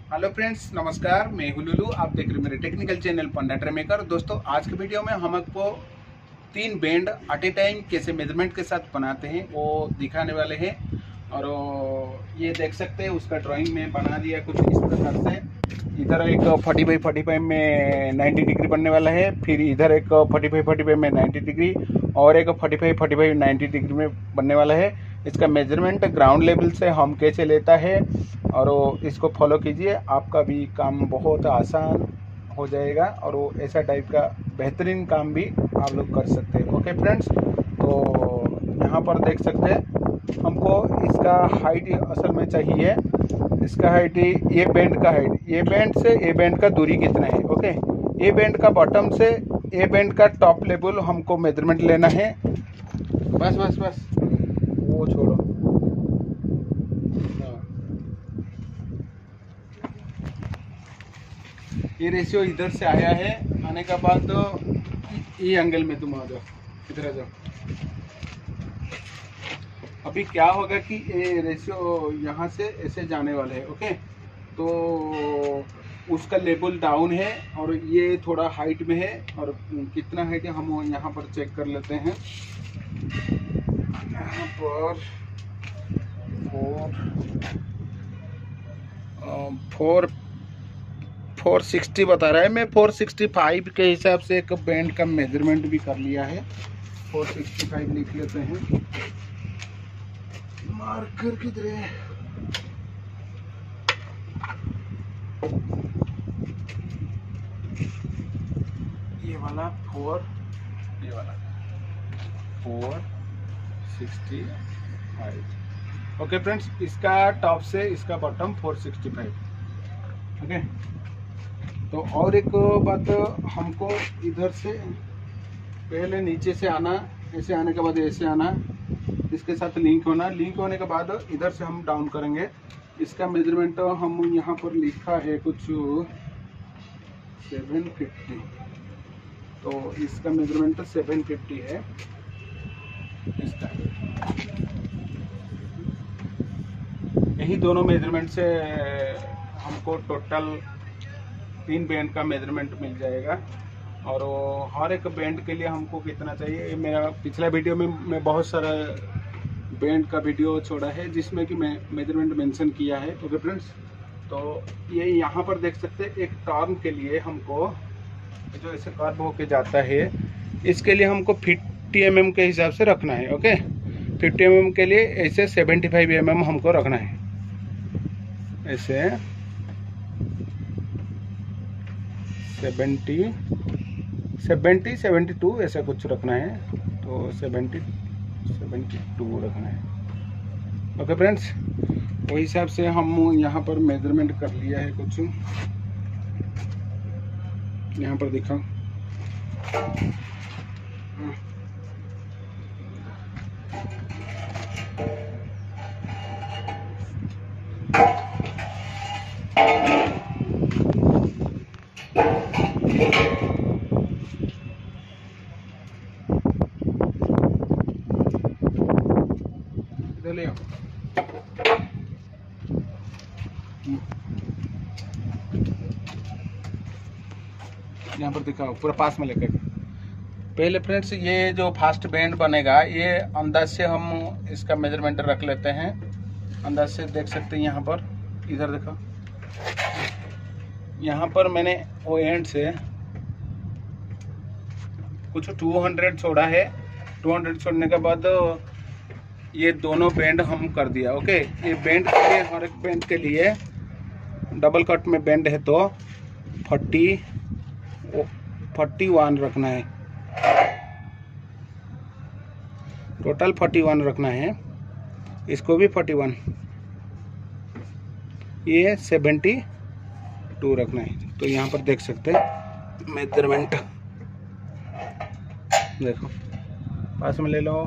Hello friends, नमस्कार। मैं हूं लुलू। आप देख रहे हैं मेरे टेक्निकल चैनल पंडा ट्रेमेकर। दोस्तों, आज के वीडियो में हम आपको 3 बैंड एट ए टाइम कैसे मेजरमेंट के साथ बनाते हैं वो दिखाने वाले हैं। और ये देख सकते हैं, उसका ड्राइंग में बना दिया कुछ इस प्रकार से। इधर एक 45 में 90 डिग्री बनने वाला है, फिर इधर एक 45 में 90 डिग्री और एक 45 90 डिग्री में बनने वाला है। इसका मेजरमेंट ग्राउंड लेवल से हम कैसे लेता है और इसको फॉलो कीजिए, आपका भी काम बहुत आसान हो जाएगा और वो ऐसा टाइप का बेहतरीन काम भी आप लोग कर सकते हैं। ओके फ्रेंड्स, तो यहाँ पर देख सकते हैं हमको इसका हाइट असल में चाहिए। इसका हाइट, ये बैंड का हाइट, ये बैंड से ये बैंड का दूरी कितना है। ओके, ये बैंड का बॉटम से ये बैंड का टॉप लेवल हमको मेजरमेंट लेना है। बस बस बस वो छोड़ो। ये रेशियो इधर से आया है, आने का बाद तो ये एंगल में तुम आ जाओ, इधर आ जाओ। अभी क्या होगा कि ये रेशियो यहाँ से ऐसे जाने वाले है। ओके, तो उसका लेवल डाउन है और ये थोड़ा हाइट में है। और कितना हाइट है हम यहाँ पर चेक कर लेते हैं। यहाँ पर 460 बता रहा है। मैं 465 के हिसाब से एक बैंड का मेजरमेंट भी कर लिया है। 465 लिख लेते हैं। मार्कर किधर है? ये वाला 465। ओके फ्रेंड्स, इसका टॉप से इसका बॉटम 465। ओके, तो और एक बात, हमको इधर से पहले नीचे से आना, ऐसे आने के बाद ऐसे आना, इसके साथ लिंक होना। लिंक होने के बाद इधर से हम डाउन करेंगे। इसका मेजरमेंट हम यहाँ पर लिखा है कुछ 750, तो इसका मेजरमेंट 750 है। इसका यही दोनों मेजरमेंट से हमको टोटल 3 बैंड का मेजरमेंट मिल जाएगा। और हर एक बैंड के लिए हमको कितना चाहिए, मेरा पिछला वीडियो में मैं बहुत सारा बैंड का वीडियो छोड़ा है जिसमें कि मैं मेजरमेंट मेंशन किया है। ओके फ्रेंड्स, तो ये यहाँ पर देख सकते हैं, एक टर्न के लिए हमको जो ऐसे कर्व होके जाता है, इसके लिए हमको 50 mm के हिसाब से रखना है। ओके, 50 mm के लिए ऐसे 75 mm हमको रखना है। ऐसे 72 ऐसा कुछ रखना है, तो 72 रखना है। ओके फ्रेंड्स, वही हिसाब से हम यहाँ पर मेजरमेंट कर लिया है। कुछ यहाँ पर दिखाओ। ले आओ। यहाँ पर दिखाओ, पूरा पास में लेकर। पहले फ्रेंड्स, ये जो फास्ट बैंड बनेगा, ये अंदाज से हम इसका मेजरमेंट रख लेते हैं। अंदाज से देख सकते हैं। यहाँ पर इधर देखो, यहाँ पर मैंने वो एंड से कुछ 200 छोड़ा है। 200 छोड़ने के बाद ये दोनों बैंड हम कर दिया। ओके, ये बैंड के लिए, हर एक बैंड के लिए डबल कट में बैंड है तो 41 रखना है। टोटल 41 रखना है। इसको भी 41, ये 72 रखना है। तो यहाँ पर देख सकते हैं मेजरमेंट, देखो पास में ले लो।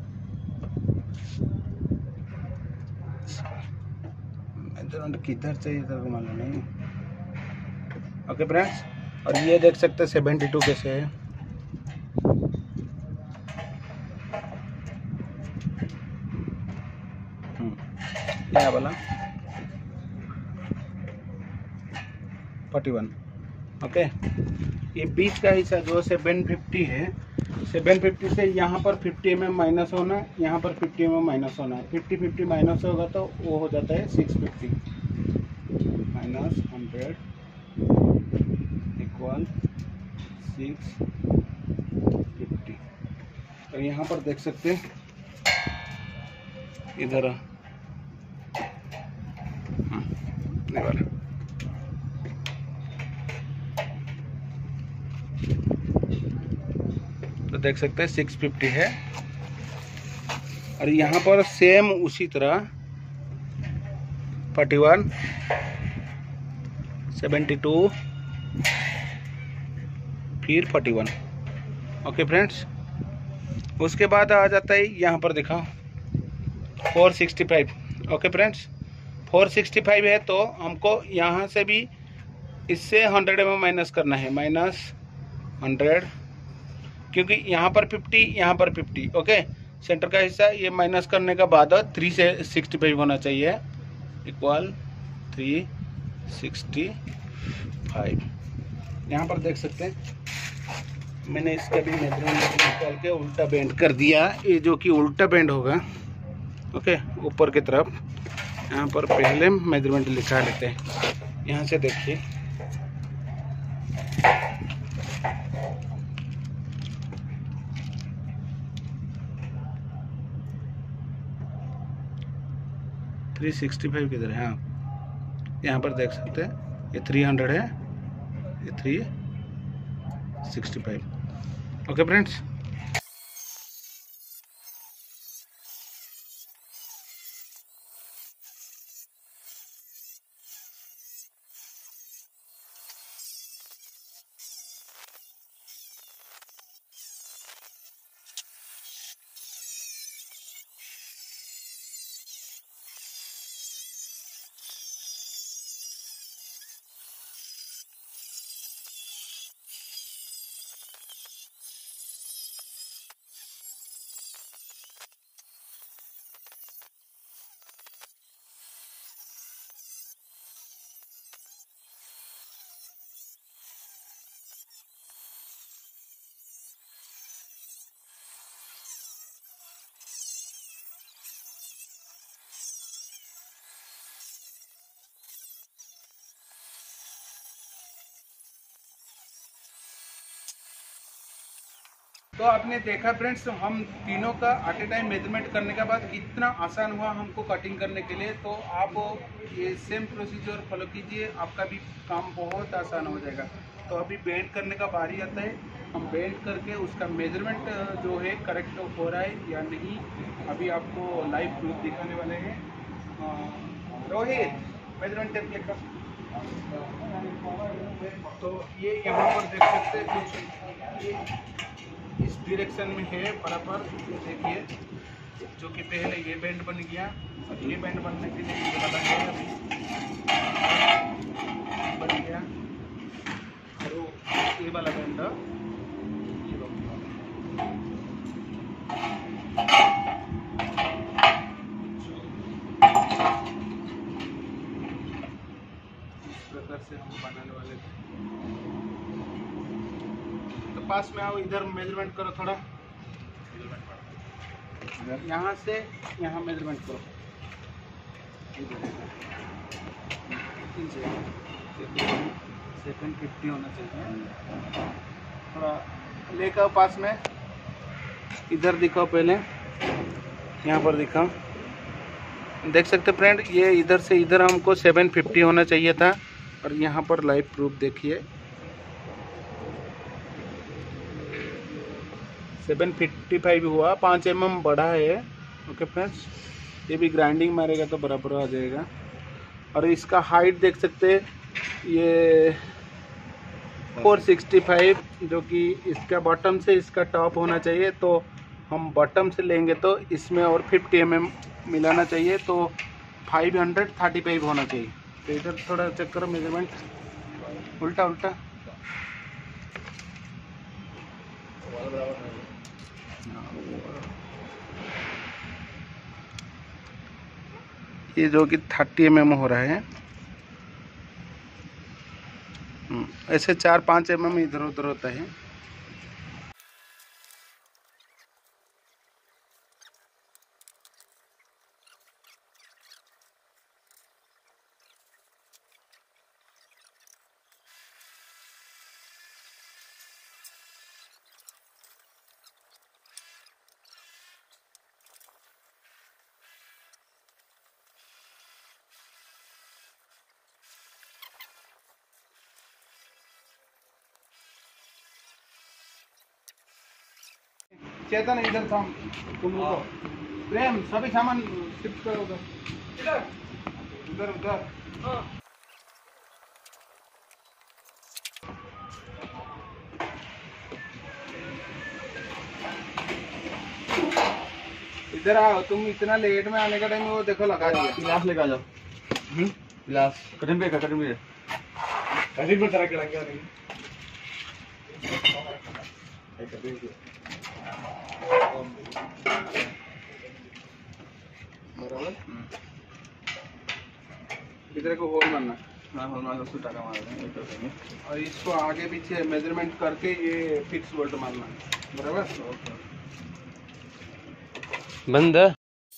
मेजरमेंट किधर चाहिए, इधर को मालूम नहीं। ओके फ्रेंड्स, और ये देख सकते हैं 72 कैसे है। क्या बोला, 41। ओके, ये बीच का हिस्सा जो 750 है, 750 से यहाँ पर 50 mm माइनस होना, यहाँ पर 50 mm माइनस होना है। 50-50 माइनस होगा तो वो हो जाता है 650 माइनस 100 इक्वल 650। और यहाँ पर देख सकते हैं इधर ये वाला तो देख सकते हैं 650 है। और यहाँ पर सेम उसी तरह 41, 72 फिर 41। ओके फ्रेंड्स, उसके बाद आ जाता है यहाँ पर दिखाओ 465। ओके फ्रेंड्स, 465 है तो हमको यहाँ से भी इससे 100 mm माइनस करना है, माइनस 100, क्योंकि यहाँ पर 50 यहाँ पर 50। ओके, सेंटर का हिस्सा ये माइनस करने का बाद 3 से 65 होना चाहिए इक्वल 365। यहाँ पर देख सकते हैं मैंने इसका भी मेजरमेंट निकाल के उल्टा बेंड कर दिया, ये जो कि उल्टा बेंड होगा। ओके, ऊपर की तरफ यहाँ पर पहले मेजरमेंट लिखा लेते हैं। यहाँ से देखिए थ्री 365 किधर है? हाँ, यहाँ पर देख सकते हैं ये 300 है, ये 365। ओके फ्रेंड्स, तो आपने देखा फ्रेंड्स, हम तीनों का एट ए टाइम मेजरमेंट करने के बाद कितना आसान हुआ हमको कटिंग करने के लिए। तो आप ये सेम प्रोसीजर फॉलो कीजिए, आपका भी काम बहुत आसान हो जाएगा। तो अभी बेंड करने का बारी आता है, हम बेंड करके उसका मेजरमेंट जो है करेक्ट हो रहा है या नहीं, अभी आपको लाइव प्रूफ दिखाने वाले हैं। रोहित, मेजरमेंट टेप लेकर। तो ये यहाँ पर देख सकते हैं कुछ ये इस डायरेक्शन में है बराबर। देखिए, जो कि पहले ये बैंड बन गया और ये बैंड बनने के लिए ये वाला है अभी बन गया, और ये वाला बैंड ये इस प्रकार से हम बनाने वाले थे। पास में आओ, इधर मेजरमेंट करो थोड़ा, यहाँ से यहाँ मेजरमेंट करो, 750 होना चाहिए। थोड़ा लेकर पास में, इधर दिखाओ, पहले यहाँ पर दिखाओ। देख सकते फ्रेंड, ये इधर से इधर हमको 750 होना चाहिए था, और यहाँ पर लाइव प्रूफ देखिए 755 हुआ, 5 mm बढ़ा है। ओके फ्रेंड्स, ये भी ग्राइंडिंग मारेगा तो बराबर आ जाएगा। और इसका हाइट देख सकते हैं, ये 465, जो कि इसका बॉटम से इसका टॉप होना चाहिए। तो हम बॉटम से लेंगे तो इसमें और 50 mm मिलाना चाहिए, तो 535 होना चाहिए। तो इधर थोड़ा चेक करो मेजरमेंट, उल्टा उल्टा, ये जो कि 30 mm हो रहा है। ऐसे 4-5 mm इधर उधर होता है। चेतन इधर तुम रुको। प्रेम सभी सामान शिफ्ट करो उधर उधर उधर। इधर आओ, तुम इतना लेट में आने का टाइम वो देखो लगा दिया। गिलास लेकर आ जाओ। गिलास कटिंग पे तरह के लगे बराबर। इधर को होल मारना। हाँ, होल मार उसको टाका मारना और इसको आगे पीछे मेजरमेंट करके ये फिक्स बोल्ट मारना। बराबर। बंद है।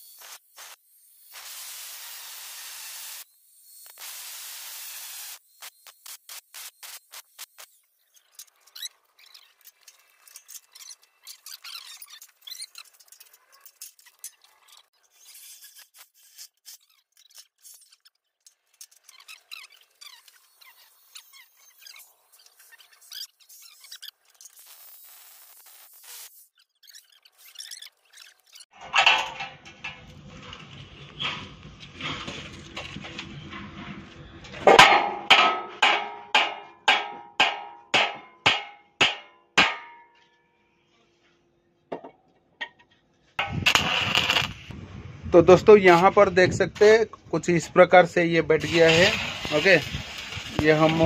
तो दोस्तों यहाँ पर देख सकते हैं कुछ इस प्रकार से ये बैठ गया है। ओके, ये हम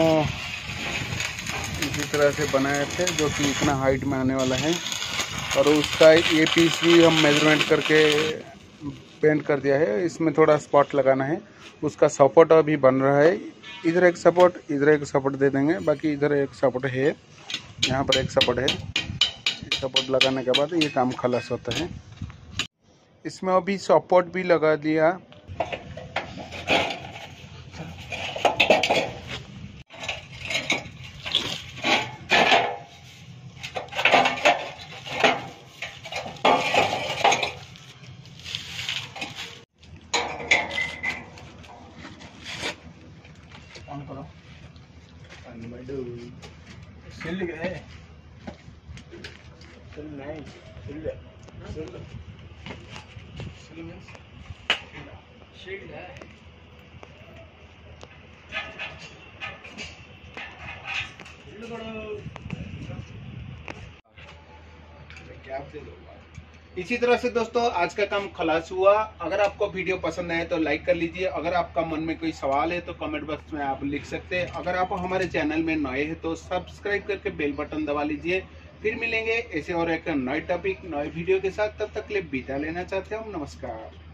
इसी तरह से बनाए थे जो कि इतना हाइट में आने वाला है और उसका ये पीस भी हम मेजरमेंट करके पेंट कर दिया है। इसमें थोड़ा स्पॉट लगाना है। उसका सपोर्ट अभी बन रहा है। इधर एक सपोर्ट, इधर एक सपोर्ट दे देंगे। बाकी इधर एक सपोर्ट है, यहाँ पर एक सपोर्ट है। सपोर्ट लगाने के बाद ये काम खलास होता है। इसमें अभी सपोर्ट भी लगा दिया। ऑन करो। सिल गए। सिल नहीं, सिल सिल शील्ड है। इसी तरह से दोस्तों आज का काम खलास हुआ। अगर आपको वीडियो पसंद आए तो लाइक कर लीजिए। अगर आपका मन में कोई सवाल है तो कमेंट बॉक्स में आप लिख सकते हैं। अगर आप हमारे चैनल में नए हैं तो सब्सक्राइब करके बेल बटन दबा लीजिए। फिर मिलेंगे ऐसे और एक नए टॉपिक नए वीडियो के साथ। तब तक के लिए विदा लेना चाहते हैं हम। नमस्कार।